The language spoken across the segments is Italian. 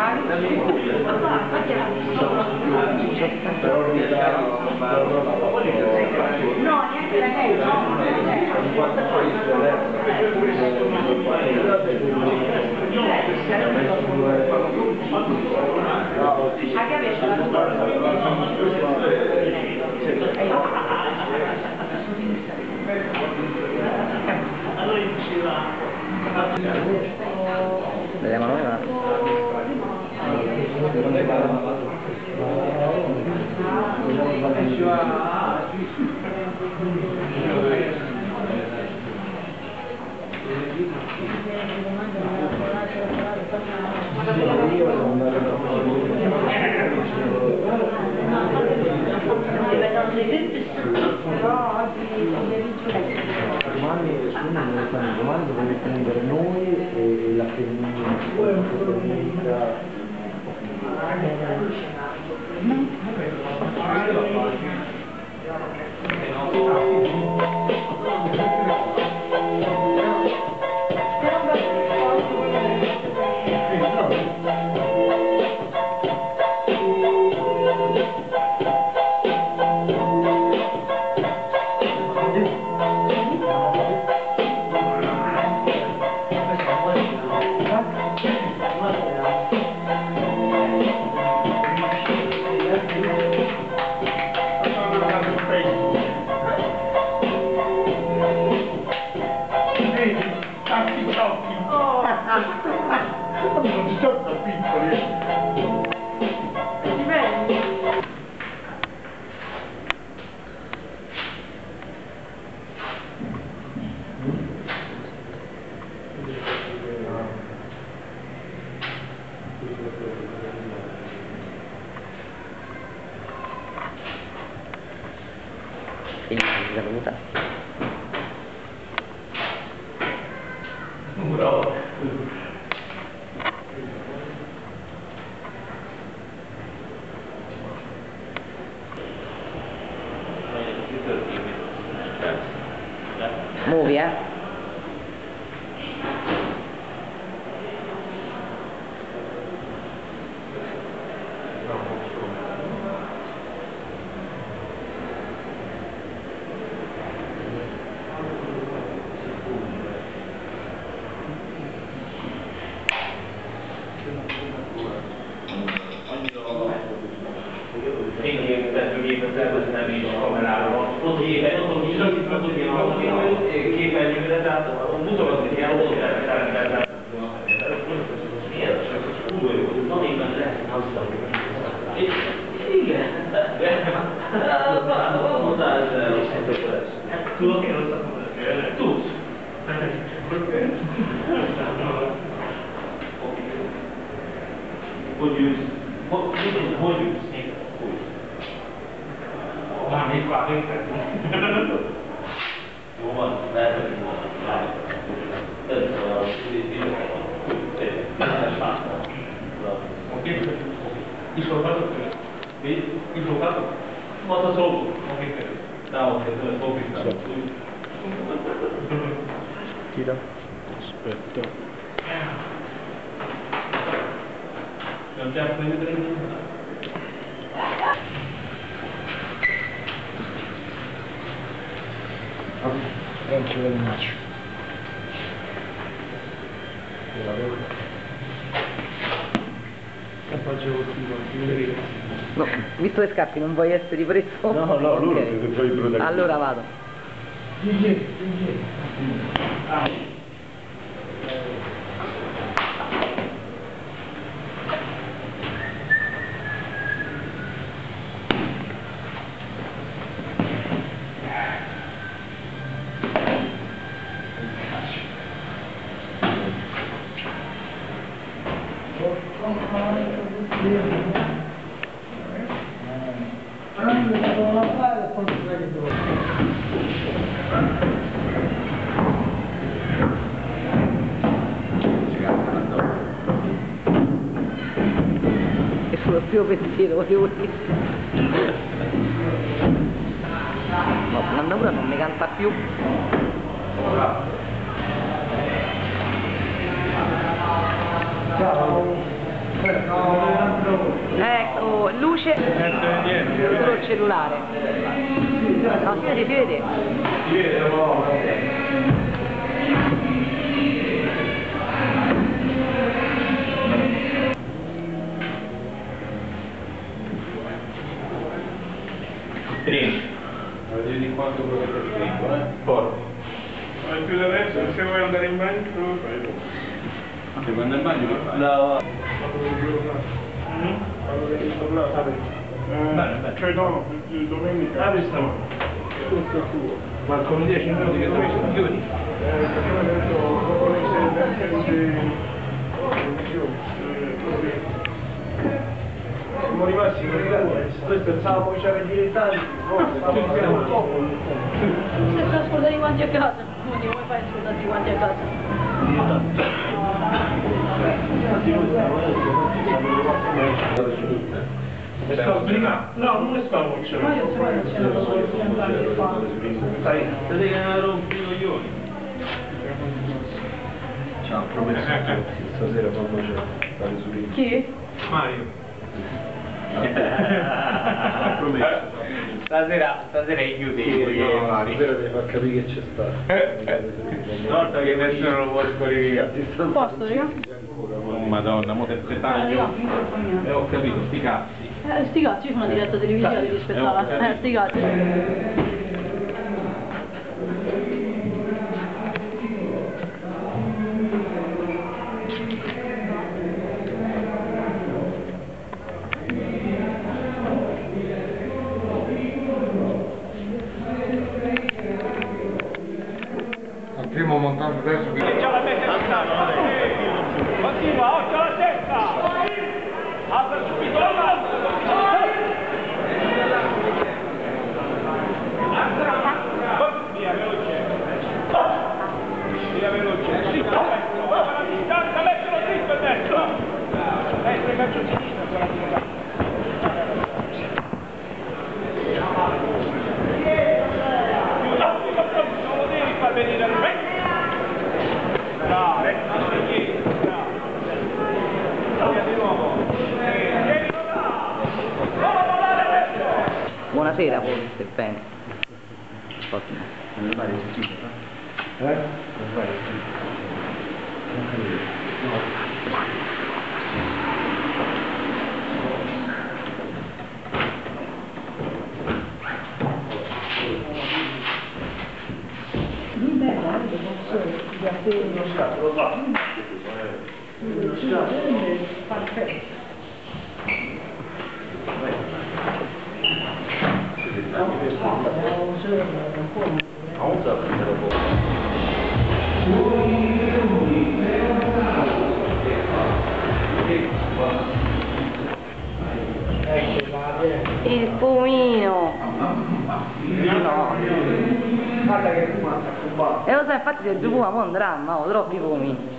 No, neanche la lei, no. A che piace la vediamo noi un attimo. Domani dovremmo prendere noi e la femminile. Non ci sono piccoli. Quindi è venuta. Bravo. Muovi, Quindi penso che per questa amici come l'hanno così che per l'immigrato ho avuto lo spediamo per stare in casa non in casa tu che non sta tu would you would you ma mi fa il molto solo Tira. Aspetta. non c'è più di 30 Thank you very much. No, visto le scarpe non vuoi essere ripreso? No, no, loro Ok. siete poi i protagonisti. Allora vado. E sullo primo pensiero volevo dire. No, Nannura non mi canta più. Ciao. cellulare. No, si vede, si vede. Si vede, no? Vedi quanto volete scritto, Porco. Ma più adesso, se vuoi andare in bagno, fai dopo. Se vuoi andare in bagno che fai? No. Quando devi tornare? Bene. Cioè no, domenica. Ah, questa Tutto tuo. ma come 10 minuti che dove sono chiudi? Perché ho detto, dopo le 6 siamo rimasti con i due, noi pensavamo che c'era dilettanti, stavamo poco. Se trascordato quanti a casa, quindi come fai a ascoltarti quanti a casa? No, non stavo Ma io se vuoi non c'era da solo, Sai, vedi che ne rompi i coglioni. Ciao, promesso che stasera proprio c'è stare su lì. Chi? Mario. Promesso. Stasera è chiudi. Stasera devi far capire che c'è stato. Volta che nessuno lo vuole fuori via. Posto, raga? Oh madonna, mo te taglio. Ho capito, sti cazzi. Sti cazzi, io sono una diretta televisiva, devi rispettare. Sti cazzi. Al primo montaggio adesso che... Continua, occhio alla testa! Apre subito la mano! Via veloce! Via veloce! Dritto, mettilo! Guarda la distanza, mettilo dritto e destro! Destra, calcio sinistra, ancora più là. Non lo devi far venire al vecchio! Bravo, Buonasera, forse, bene. Ottimo. Non fare schifo, non fare schifo. Il fumino. No. Guarda che fumata, fumata. E lo sai, infatti se giù fuma mo' è un dramma, ho troppi fumi.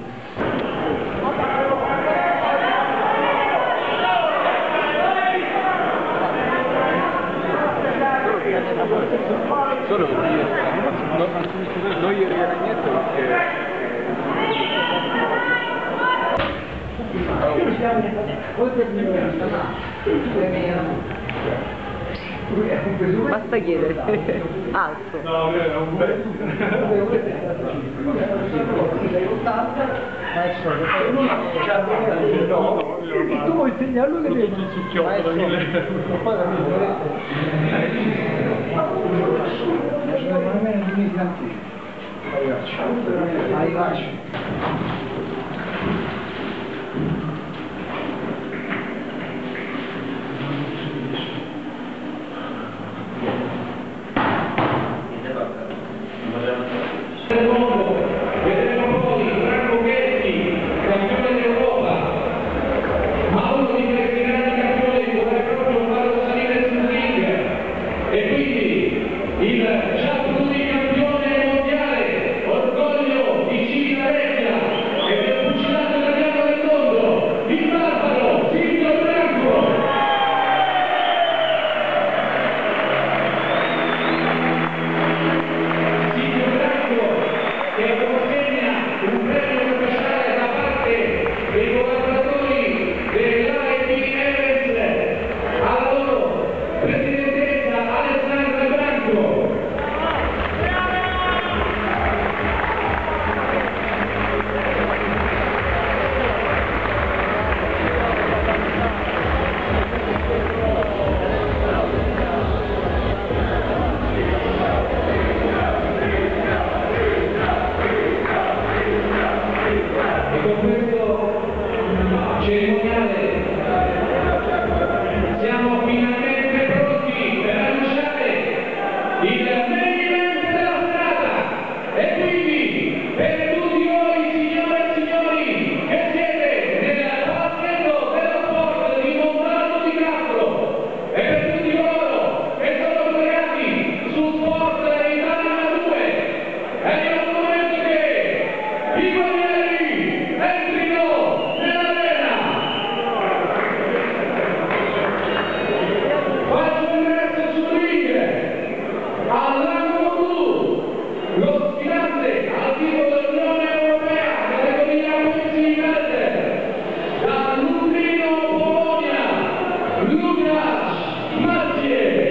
Solo non ieri era niente perché... Basta chiedere. Alzo. No, è un bel... Tu vuoi insegnarlo che devi un succhiotto Il già pluricampione mondiale, orgoglio di Civitavecchia, e cerimoniale. Siamo finalmente pronti per annunciare il main event della serata e quindi per tutti voi signore e signori che siete nel palchetto dello sport di Montalto di Castro e per tutti coloro che sono collegati su Sport Italia 2 è il momento che i guerrieri entrino nell'arena. Faccio ingresso sul ring all'angolo blu lo sfidante al titolo dell'Unione Europea categoria pesi welter da Lublino, Polonia, Lukasz Maciej.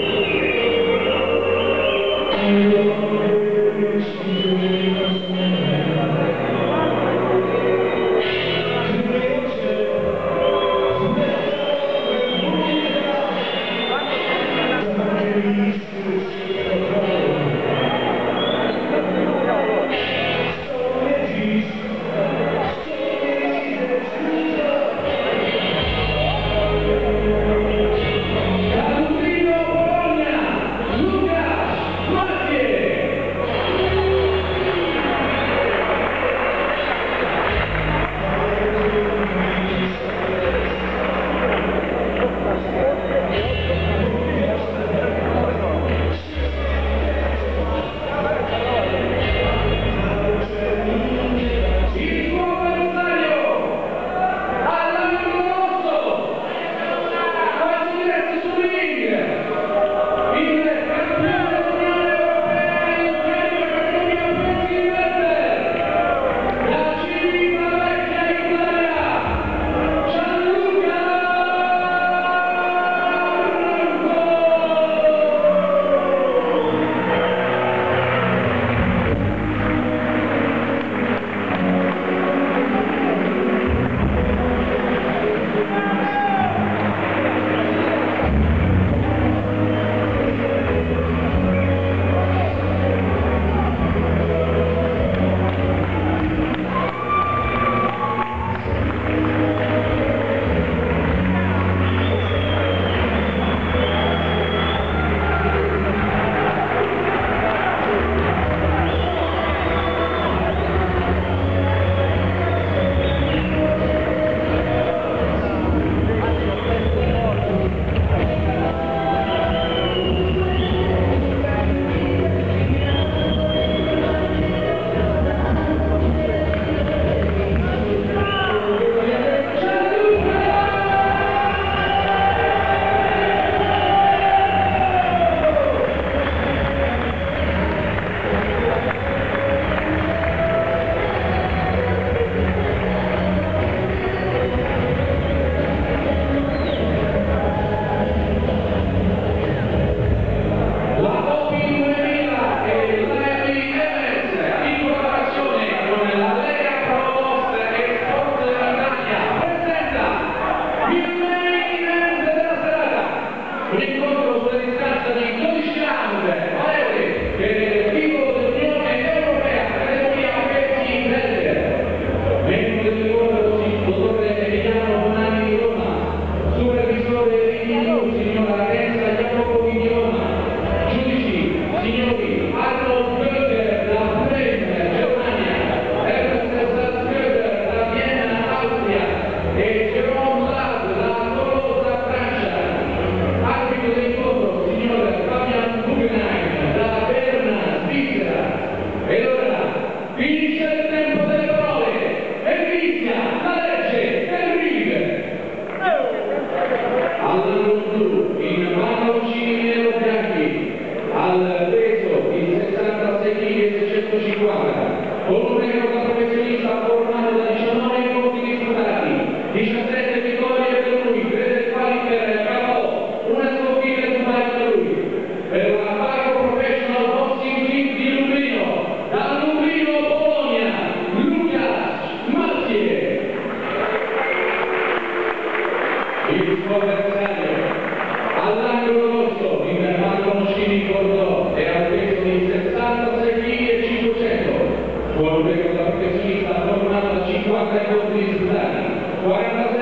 All'angolo rosso in Marco Moscini Cordò e al peso di 66 kg e 500 con un record da professionista tornato a 50 incontri disputati, 40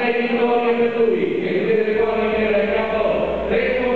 6 vittorie per lui, che si vede qua in capo,